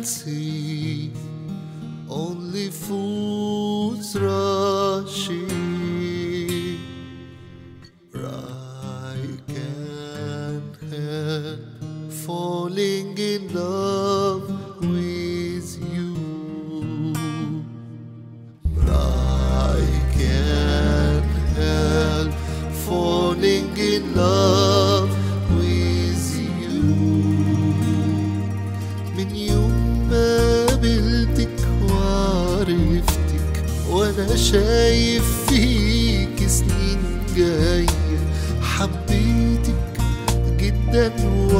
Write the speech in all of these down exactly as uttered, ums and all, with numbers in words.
see only fools rushing. I can't help falling in love with you. I can't help falling in love with you. من يوم ما قابلتك وعرفتك وانا شايف فيك سنين جاية، حبيتك جدا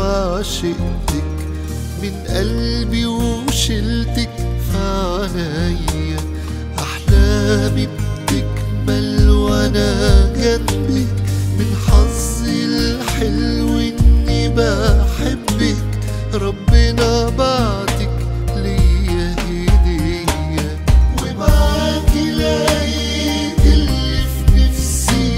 وعشقتك من قلبي وشلتك في عينيا. أحلامي بتكمل وأنا جنبك، من حظي الحلو إني بحبك. ربنا بعتك ليا هدية، ومعاكي لقيت اللي في نفسي،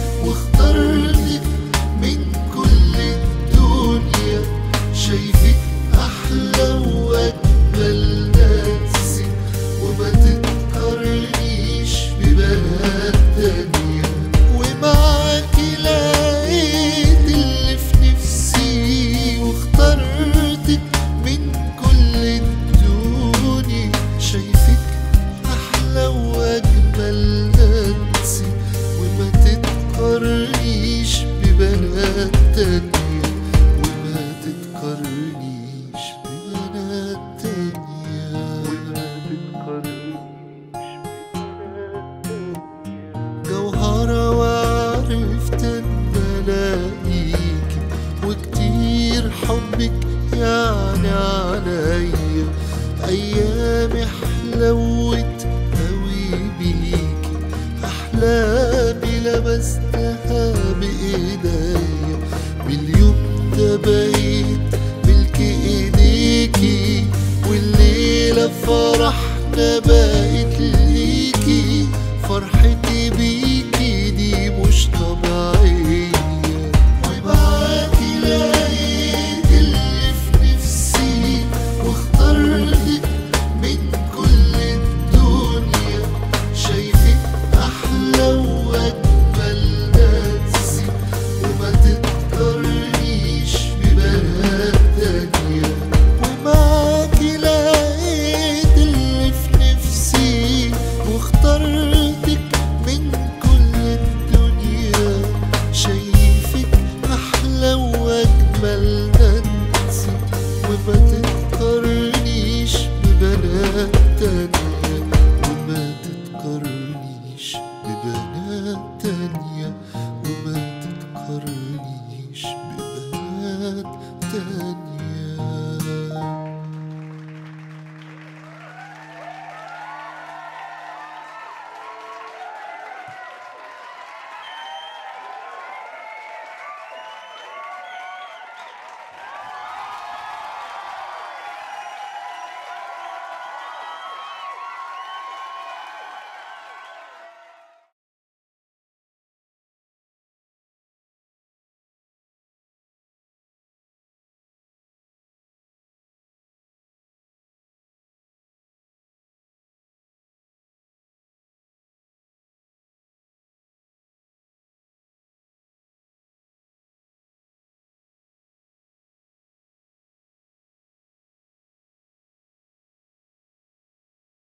واخترتك من كل الدنيا. شايفك أحلى وأجمل نفسي، وما تتقارنيش ببنات تانية. ومعاكي لقيت اللي في نفسي، واخترتك من كل الدنيا. شايفك أحلى وأجمل نفسي، وما تتقارنيش ببنات تانية، وما تتقارنيش ببنات تانية، وما تتقارنيش ببنات تانية. جوهرة وعرفت ان الاقيكي، وكتير حبك يعني عليا. ايامي حلوت اوي بيكي، احلامي لمستها بايديا. باليوم ده بقيت ملك ايديكي، والليلة فرحنا بقت ليكي. فرحتي بيكي دي مش طبيعية. ومعاكي لقيت اللي في نفسي، واخترتك من كل الدنيا. شايفك أحلى وأجمل نفسي، وما تتقارنيش ببنات تانية. ومعاكي لقيت اللي في نفسي، واخترتك من كل الدنيا. شايفك أحلى وأجمل نفسي، وما تتقارنيش ببنات تانية.